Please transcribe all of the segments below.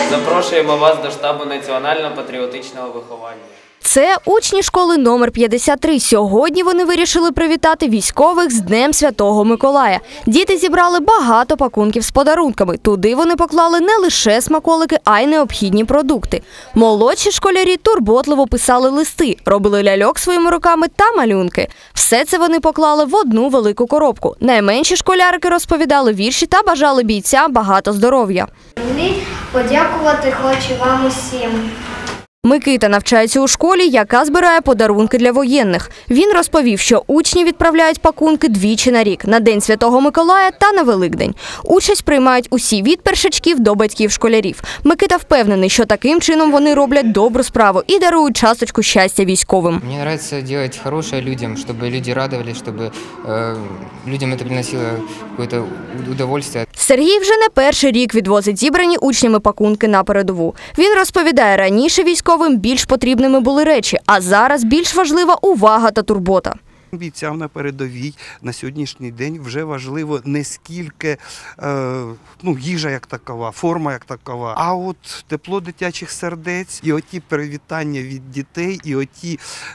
Запрошуємо вас до штабу національно-патріотичного виховання. Це учні школи номер 53. Сьогодні вони вирішили привітати військових з Днем Святого Миколая. Діти зібрали багато пакунків з подарунками. Туди вони поклали не лише смаколики, а й необхідні продукти. Молодші школярі турботливо писали листи, робили ляльок своїми руками та малюнки. Все це вони поклали в одну велику коробку. Найменші школярики розповідали вірші та бажали бійцям багато здоров'я. Подякувати хочу вам усім. Микита навчається у школі, яка збирає подарунки для воєнних. Він розповів, що учні відправляють пакунки двічі на рік – на День Святого Миколая та на Великдень. Участь приймають усі від першачків до батьків школярів. Микита впевнений, що таким чином вони роблять добру справу і дарують часточку щастя військовим. Мені подобається робити хороше людям, щоб люди радувалися, щоб людям це приносило якесь удовольствие. Сергій вже не перший рік відвозить зібрані учнями пакунки на передову. Він розповідає, раніше військовим більш потрібними були речі, а зараз більш важлива увага та турбота. Бійцям на передовій на сьогоднішній день вже важливо не скільки їжа як такова, форма як такова, а от тепло дитячих сердець і оті привітання від дітей, і оті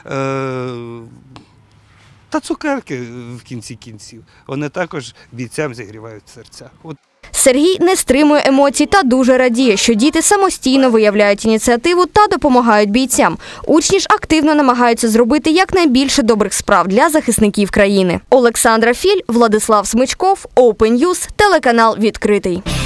та цукерки в кінці кінців. Вони також бійцям зігрівають серця. Сергій не стримує емоцій та дуже радіє, що діти самостійно виявляють ініціативу та допомагають бійцям. Учні ж активно намагаються зробити якнайбільше добрих справ для захисників країни. Олександра Філь, Владислав Смичков, Open News, телеканал «Відкритий».